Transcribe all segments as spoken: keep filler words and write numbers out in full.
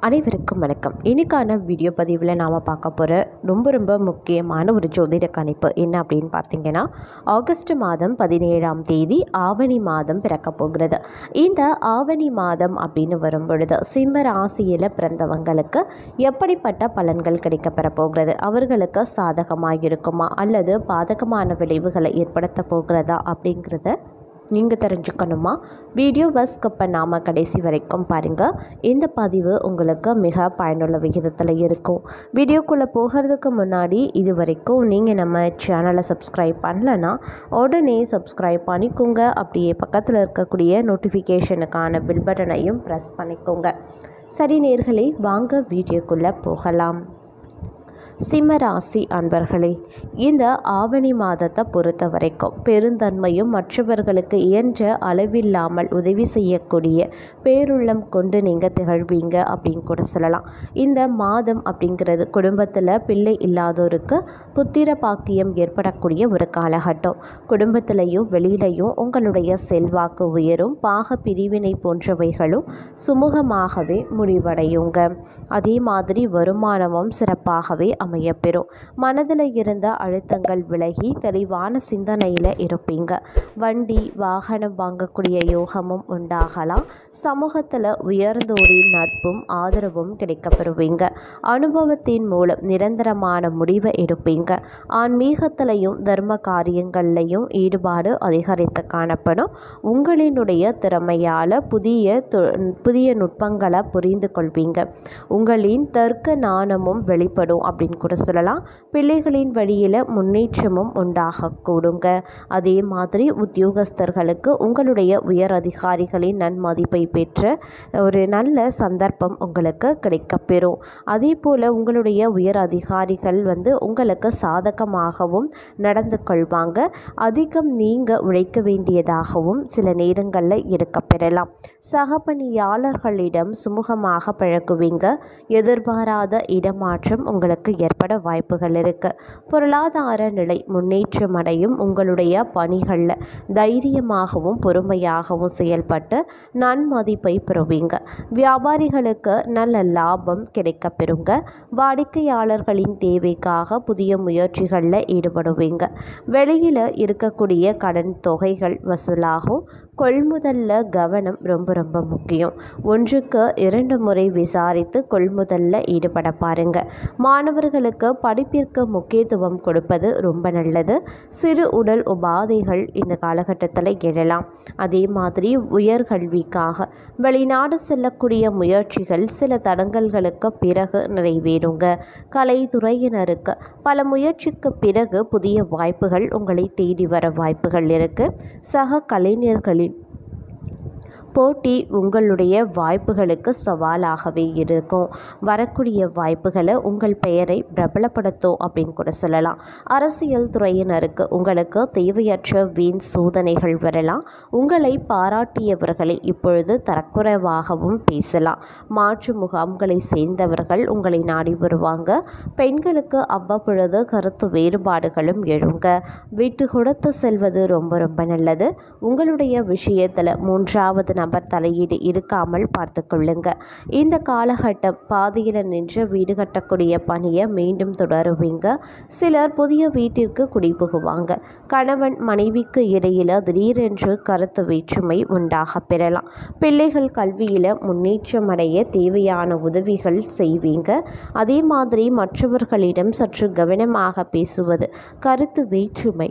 அனைவருக்கும் வணக்கம். இன்னைக்கான வீடியோ பதிவில் நாம் பார்க்க போகிற ரொம்ப ரொம்ப முக்கியமான ஒரு ஜோதிட கணிப்பு என்ன அப்படின்னு பார்த்தீங்கன்னா, ஆகஸ்ட் மாதம் பதினேழாம் தேதி ஆவணி மாதம் பிறக்க போகிறது. இந்த ஆவணி மாதம் அப்படின்னு வரும் பொழுது சிம்ம ராசியில் பிறந்தவங்களுக்கு எப்படிப்பட்ட பலன்கள் கிடைக்கப்பெற போகிறது, அவர்களுக்கு சாதகமாக இருக்குமா அல்லது பாதகமான விளைவுகளை ஏற்படுத்த போகிறதா அப்படிங்கிறத நீங்கள் தெரிஞ்சுக்கணுமா? வீடியோவை ஸ்கிப் பண்ணாமல் கடைசி வரைக்கும் பாருங்கள். இந்த பதிவு உங்களுக்கு மிக பயனுள்ள விகிதத்தில் இருக்கும். வீடியோக்குள்ளே போகிறதுக்கு முன்னாடி இது வரைக்கும் நீங்கள் நம்ம சேனலை சப்ஸ்கிரைப் பண்ணலைன்னா உடனே சப்ஸ்கிரைப் பண்ணிக்கோங்க. அப்படியே பக்கத்தில் இருக்கக்கூடிய நோட்டிஃபிகேஷனுக்கான பில் பட்டனையும் ப்ரெஸ் பண்ணிக்கோங்க. சரி நேயர்களே, வாங்க வீடியோக்குள்ளே போகலாம். சிம்மராசி அன்பர்களே, இந்த ஆவணி மாதத்தை பொறுத்த வரைக்கும் பெருந்தன்மையும் மற்றவர்களுக்கு இயன்ற அளவில்லாமல் உதவி செய்யக்கூடிய பேருள்ளம் கொண்டு நீங்கள் திகழ்வீங்க அப்படின்னு கூட சொல்லலாம். இந்த மாதம் அப்படிங்கிறது குடும்பத்தில் பிள்ளை இல்லாதோருக்கு புத்திர பாக்கியம் ஏற்படக்கூடிய ஒரு காலகட்டம். குடும்பத்திலையும் வெளியிலையும் உங்களுடைய செல்வாக்கு உயரும். பாக பிரிவினை போன்றவைகளும் சுமூகமாகவே முடிவடையுங்க. அதே மாதிரி வருமானமும் சிறப்பாகவே அமையப்பெறும். மனதில் இருந்த அழுத்தங்கள் விலகி தெளிவான சிந்தனையில் இருப்பீங்க. வண்டி வாகனம் வாங்கக்கூடிய யோகமும் உண்டாகலாம். சமூகத்தில் உயர்ந்தோரின் நட்பும் ஆதரவும் கிடைக்கப்பெறுவீங்க. அனுபவத்தின் மூலம் நிரந்தரமான முடிவை எடுப்பீங்க. ஆன்மீகத்திலையும் தர்ம காரியங்கள்லையும் ஈடுபாடு அதிகரித்து காணப்படும். உங்களினுடைய திறமையால் புதிய புதிய நுட்பங்களை புரிந்து கொள்வீங்க. உங்களின் தர்க்க ஞானமும் வெளிப்படும் அப்படின்னு கூட சொல்லலாம். பிள்ளைகளின் வழியில் முன்னேற்றமும் உண்டாகக்கூடுங்க. அதே மாதிரி உத்தியோகஸ்தர்களுக்கு உங்களுடைய உயர் அதிகாரிகளின் நன்மதிப்பை பெற்ற ஒரு நல்ல சந்தர்ப்பம் உங்களுக்கு கிடைக்கப்பெறும். அதே போல் உங்களுடைய உயர் அதிகாரிகள் வந்து உங்களுக்கு சாதகமாகவும் நடந்து கொள்வாங்க. அதிகம் நீங்கள் உழைக்க வேண்டியதாகவும் சில நேரங்களில் இருக்க பெறலாம். சக பணியாளர்களிடம் சுமூகமாக பழகுவீங்க. எதிர்பாராத இடமாற்றம் உங்களுக்கு ஏற்பட வாய்ப்புகள் இருக்கு. பொருளாதார நிலை முன்னேற்றம் அடையும். உங்களுடைய பணிகளில் தைரியமாகவும் பொறுமையாகவும் செயல்பட்டு நன்மதிப்பை பெறுவீங்க. வியாபாரிகளுக்கு நல்ல லாபம் கிடைக்க பெறுங்க. வாடிக்கையாளர்களின் தேவைக்காக புதிய முயற்சிகளில் ஈடுபடுவீங்க. வெளியில் இருக்கக்கூடிய கடன் தொகைகள் வசூலாகும். கொள்முதலில் கவனம் ரொம்ப ரொம்ப முக்கியம். ஒன்றுக்கு இரண்டு முறை விசாரித்து கொள்முதலில் ஈடுபட பாருங்க. மாணவர்களுக்கு படிப்பிற்கு முக்கியத்துவம் கொடுப்பது ரொம்ப நல்லது. சிறு உடல் உபாதைகள் இந்த காலகட்டத்தில் எழலாம். அதே மாதிரி உயர்கல்விக்காக வெளிநாடு செல்லக்கூடிய முயற்சிகள் சில தடங்கல்களுக்கு பிறகு நிறைவேறுங்க. கலைத்துறையினருக்கு பல முயற்சிக்கு பிறகு புதிய வாய்ப்புகள் உங்களை தேடி வர வாய்ப்புகள் இருக்கு. சக கலைஞர்களின் போட்டி உங்களுடைய வாய்ப்புகளுக்கு சவாலாகவே இருக்கும். வரக்கூடிய வாய்ப்புகளை உங்கள் பெயரை பிரபலப்படுத்தும் அப்படின்னு கூட சொல்லலாம். அரசியல் துறையினருக்கு உங்களுக்கு தேவையற்ற வீண் சோதனைகள் வரலாம். உங்களை பாராட்டியவர்களை இப்பொழுது தரக்குறைவாகவும் பேசலாம். மாற்று முகாம்களை சேர்ந்தவர்கள் உங்களை நாடி வருவாங்க. பெண்களுக்கு அவ்வப்பொழுது கருத்து வேறுபாடுகளும் எழுங்க. விட்டு கொடுத்து செல்வது ரொம்ப ரொம்ப நல்லது. உங்களுடைய விஷயத்தில் மூன்றாவது நபர் தலையீடு இருக்காமல் பார்த்து கொள்ளுங்க. இந்த காலகட்டம் பாதியில் நின்று வீடு கட்டக்கூடிய பணியை மீண்டும் தொடருவீங்க. சிலர் புதிய வீட்டிற்கு குடிபுகுவாங்க. கணவன் மனைவிக்கு இடையில திடீரென்று கருத்து வேற்றுமை உண்டாக பெறலாம். பிள்ளைகள் கல்வியில் முன்னேற்றம் அடைய தேவையான உதவிகள் செய்வீங்க. அதே மாதிரி மற்றவர்களிடம் சற்று கவனமாக பேசுவது கருத்து வேற்றுமை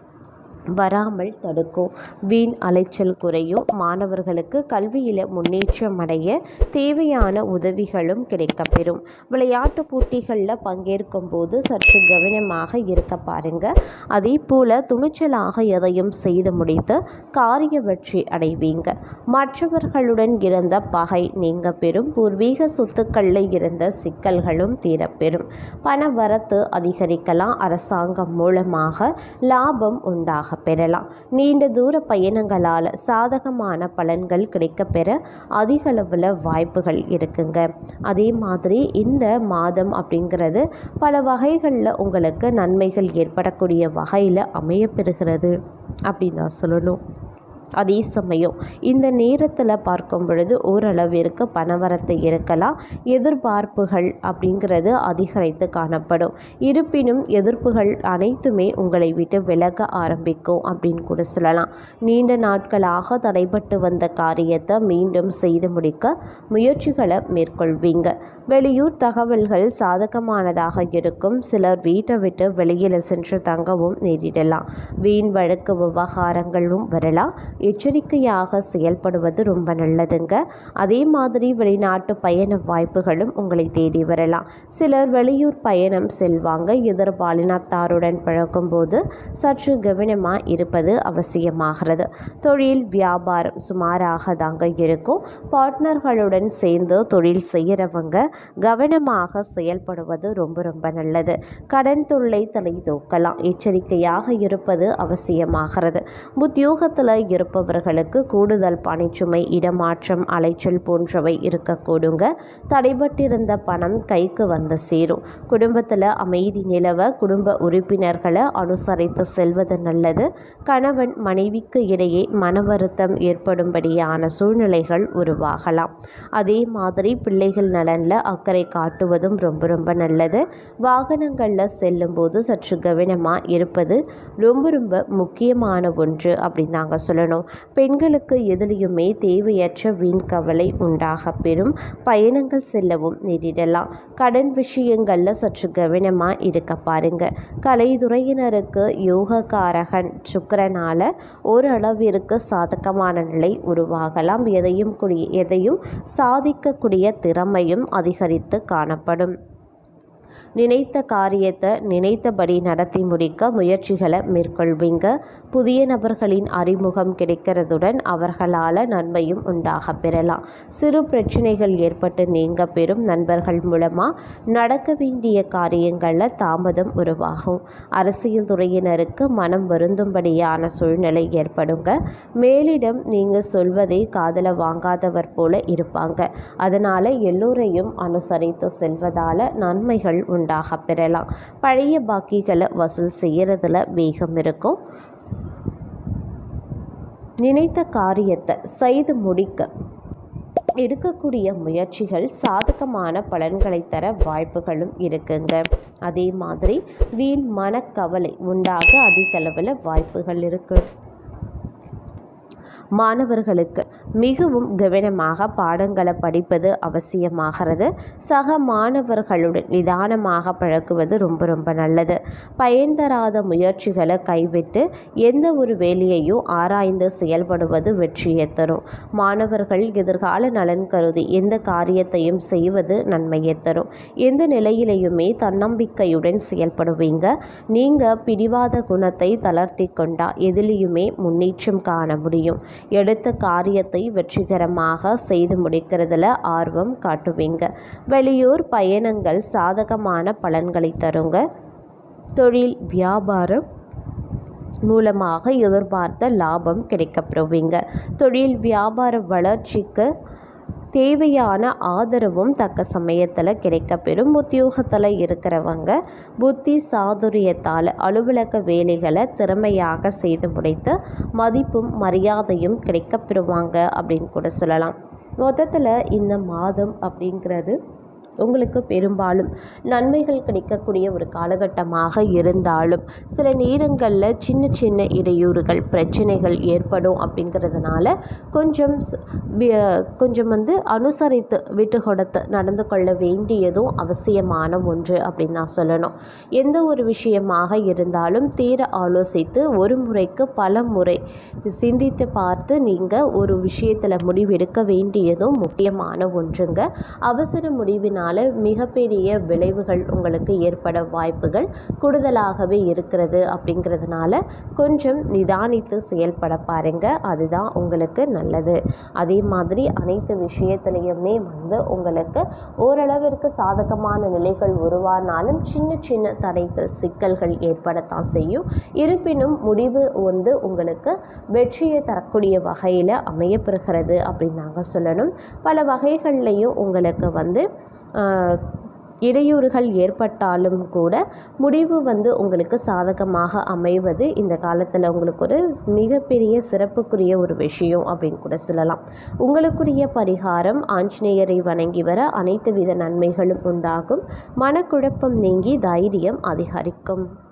வராமல் தடுக்கும். வீண் அலைச்சல் குறையும். மாணவர்களுக்கு கல்வியில் முன்னேற்றம் அடைய தேவையான உதவிகளும் கிடைக்கப்பெறும். விளையாட்டு போட்டிகளில் பங்கேற்கும் போது சற்று கவனமாக இருக்க பாருங்க. அதே போல் துணிச்சலாக எதையும் செய்து முடித்து காரிய வெற்றி அடைவீங்க. மற்றவர்களுடன் இருந்த பகை நீங்க பெறும். பூர்வீக சொத்துக்களில் இருந்த சிக்கல்களும் தீரப்பெறும். பண வரத்து அதிகரிக்கலாம். அரசாங்கம் மூலமாக லாபம் உண்டாக பெறலாம். நீண்ட தூர பயணங்களால் சாதகமான பலன்கள் கிடைக்கப்பெற அதிக அளவில் வாய்ப்புகள் இருக்குங்க. அதே மாதிரி இந்த மாதம் அப்படிங்கிறது பல வகைகளில் உங்களுக்கு நன்மைகள் ஏற்படக்கூடிய வகையில் அமையப்பெறுகிறது அப்படின்னு தான் சொல்லணும். அதே சமயம் இந்த நேரத்தில் பார்க்கும் பொழுது ஓரளவிற்கு பணவரத்து இருக்கலாம். எதிர்பார்ப்புகள் அப்படிங்கிறது அதிகரித்து காணப்படும். இருப்பினும் எதிர்ப்புகள் அனைத்துமே உங்களை விட்டு விலக ஆரம்பிக்கும் அப்படின்னு கூட சொல்லலாம். நீண்ட நாட்களாக தடைபட்டு வந்த காரியத்தை மீண்டும் செய்து முடிக்க முயற்சிகளை மேற்கொள்வீங்க. வெளியூர் தகவல்கள் சாதகமானதாக இருக்கும். சிலர் வீட்டை விட்டு வெளியில் சென்று தங்கவும் நேரிடலாம். வீண் வழக்கு விவகாரங்களும் வரலாம். எச்சரிக்கையாக செயல்படுவது ரொம்ப நல்லதுங்க. அதே மாதிரி வெளிநாட்டு பயண வாய்ப்புகளும் உங்களை தேடி வரலாம். சிலர் வெளியூர் பயணம் செல்வாங்க. எதிர்பாலினத்தாருடன் பழகும்போது சற்று கவனமாக இருப்பது அவசியமாகிறது. தொழில் வியாபாரம் சுமாராக தாங்க இருக்கும். பார்ட்னர்களுடன் சேர்ந்து தொழில் செய்கிறவங்க கவனமாக செயல்படுவது ரொம்ப ரொம்ப நல்லது. கடன் தொல்லை தலை தூக்கலாம். எச்சரிக்கையாக இருப்பது அவசியமாகிறது. உத்தியோகத்தில் இருப்பவர்களுக்கு கூடுதல் பணிச்சுமை, இடமாற்றம், அலைச்சல் போன்றவை இருக்கக்கூடுங்க. தடைபட்டிருந்த பணம் கைக்கு வந்து சேரும். குடும்பத்தில் அமைதி நிலவ குடும்ப உறுப்பினர்களை அனுசரித்து செல்வது நல்லது. கணவன் மனைவிக்கு இடையே மன வருத்தம் ஏற்படும்படியான சூழ்நிலைகள் உருவாகலாம். அதே மாதிரி பிள்ளைகள் நலனில் அக்கறை காட்டுவதும் ரொம்ப ரொம்ப நல்லது. வாகனங்களில் செல்லும்போது சற்று கவனமாக இருப்பது ரொம்ப ரொம்ப முக்கியமான ஒன்று அப்படின்னு தாங்க சொல்லணும். பெண்களுக்கு எதிலையுமே தேவையற்ற வீண் கவலை உண்டாக பெறும். பயணங்கள் செல்லவும் நேரிடலாம். கடன் விஷயங்களில் சற்று கவனமாக இருக்க பாருங்க. கலைத்துறையினருக்கு யோகக்காரகன் சுக்கிரனால ஓரளவிற்கு சாதகமான நிலை உருவாகலாம். எதையும் கூடிய எதையும் சாதிக்கக்கூடிய திறமையும் அதிகரித்து காணப்படும். நினைத்த காரியத்தை நினைத்தபடி நடத்தி முடிக்க முயற்சிகளை மேற்கொள்வீங்க. புதிய நபர்களின் அறிமுகம் கிடைக்கிறதுடன் அவர்களால் நன்மையும் உண்டாக பெறலாம். சிறு பிரச்சனைகள் ஏற்பட்டு நீங்க பெறும். நண்பர்கள் மூலமாக நடக்க வேண்டிய காரியங்களில் தாமதம் உருவாகும். அரசியல் துறையினருக்கு மனம் வருந்தும்படியான சூழ்நிலை ஏற்படுங்க. மேலிடம் நீங்கள் சொல்வதை காதல வாங்காதவர் போல இருப்பாங்க. அதனால் எல்லோரையும் அனுசரித்து செல்வதால் நன்மைகள் உண்டாக பெறலாம். பழைய பாக்கிகளை வசூல் செய்யறதுல வேகம் இருக்கும். நினைத்த காரியத்தை செய்து முடிக்க எடுக்கக்கூடிய முயற்சிகள் சாதகமான பலன்களை தர வாய்ப்புகளும் இருக்குங்க. அதே மாதிரி வீண் மனக்கவலை உண்டாக அதிக அளவில் வாய்ப்புகள் இருக்கு. மாணவர்களுக்கு மிகவும் கவனமாக பாடங்களை படிப்பது அவசியமாகிறது. சக மாணவர்களுடன் நிதானமாக பழகுவது ரொம்ப ரொம்ப நல்லது. பயன் தராத முயற்சிகளை கைவிட்டு எந்த ஒரு வேலையையும் ஆராய்ந்து செயல்படுவது வெற்றியை தரும். மாணவர்கள் எதிர்கால நலன் கருதி எந்த காரியத்தையும் செய்வது நன்மையை தரும். எந்த நிலையிலையுமே தன்னம்பிக்கையுடன் செயல்படுவீங்க. நீங்கள் பிடிவாத குணத்தை தளர்த்தி கொண்டா எதிலையுமே முன்னேற்றம் காண முடியும். எடுத்த காரியத்தை வெற்றிகரமாக செய்து முடிக்கிறதுல ஆர்வம் காட்டுவீங்க. வெளியூர் பயணங்கள் சாதகமான பலன்களை தருங்க. தொழில் வியாபாரம் மூலமாக எதிர்பார்த்த லாபம் கிடைக்கப்பெறுவீங்க. தொழில் வியாபார வளர்ச்சிக்கு தேவையான ஆதரவும் தக்க சமயத்தில் கிடைக்கப்பெறும். உத்தியோகத்தில் இருக்கிறவங்க புத்தி சாதுரியத்தால் அலுவலக வேலைகளை திறமையாக செய்து முடித்து மதிப்பும் மரியாதையும் கிடைக்கப்பெறுவாங்க அப்படின்னு கூட சொல்லலாம். மொத்தத்தில் இந்த மாதம் அப்படிங்கிறது உங்களுக்கு பெரும்பாலும் நன்மைகள் கிடைக்கக்கூடிய ஒரு காலகட்டமாக இருந்தாலும் சில நேரங்களில் சின்ன சின்ன இடையூறுகள் பிரச்சனைகள் ஏற்படும். அப்படிங்கிறதுனால கொஞ்சம் கொஞ்சம் வந்து அனுசரித்து விட்டு கொடுத்து நடந்து கொள்ள வேண்டியதும் அவசியமான ஒன்று அப்படின்னு நான் சொல்லணும். எந்த ஒரு விஷயமாக இருந்தாலும் தீர ஆலோசித்து ஒரு முறைக்கு பல முறை சிந்தித்து பார்த்து நீங்கள் ஒரு விஷயத்தில் முடிவெடுக்க வேண்டியதும் முக்கியமான ஒன்றுங்க. அவசர முடிவினால் மிகப்பெரிய விளைவுகள் உங்களுக்கு ஏற்பட வாய்ப்புகள் கூடுதலாகவே இருக்கிறது. அப்படிங்கிறதுனால கொஞ்சம் நிதானித்து செயல்பட பாருங்க. அதுதான் உங்களுக்கு நல்லது. அதே மாதிரி அனைத்து விஷயத்திலையுமே வந்து உங்களுக்கு ஓரளவிற்கு சாதகமான நிலைகள் உருவானாலும் சின்ன சின்ன தடைகள் சிக்கல்கள் ஏற்படத்தான் செய்யும். இருப்பினும் முடிவு வந்து உங்களுக்கு வெற்றியை தரக்கூடிய வகையில் அமையப்பெறுகிறது அப்படின்னு நாங்கள் சொல்லணும். பல வகைகள்லையும் உங்களுக்கு வந்து இடையூறுகள் ஏற்பட்டாலும் கூட முடிவு வந்து உங்களுக்கு சாதகமாக அமைவது இந்த காலத்தில் உங்களுக்கு ஒரு மிகப்பெரிய சிறப்புக்குரிய ஒரு விஷயம் அப்படின்னு கூட சொல்லலாம். உங்களுக்குரிய பரிகாரம் ஆஞ்சநேயரை வணங்கி வர அனைத்து வித நன்மைகளும் உண்டாகும். மனக்குழப்பம் நீங்கி தைரியம் அதிகரிக்கும்.